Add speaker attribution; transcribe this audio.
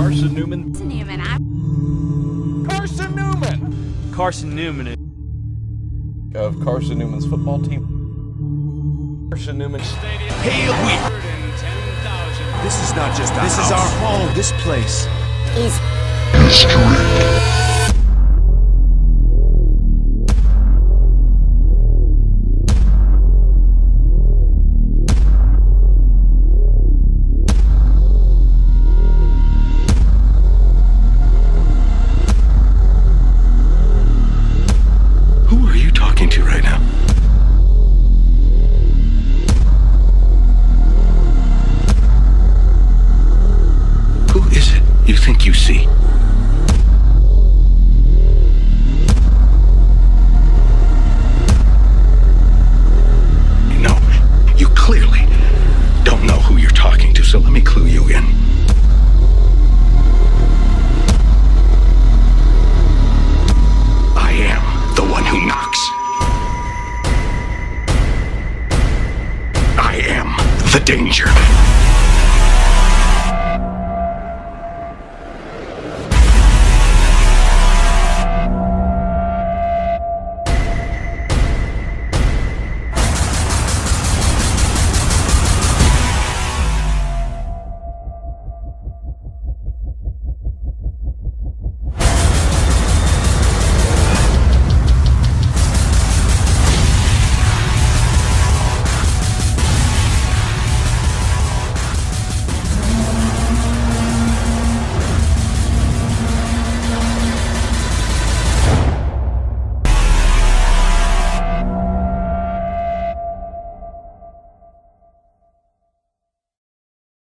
Speaker 1: Carson Newman.
Speaker 2: Carson Newman.
Speaker 1: Carson Newman.
Speaker 2: Of Carson Newman's football team. Carson Newman Stadium.
Speaker 3: Hail we. This is not just this is our home. This place is history.
Speaker 4: Who are you talking to right now? Who is it you think you see?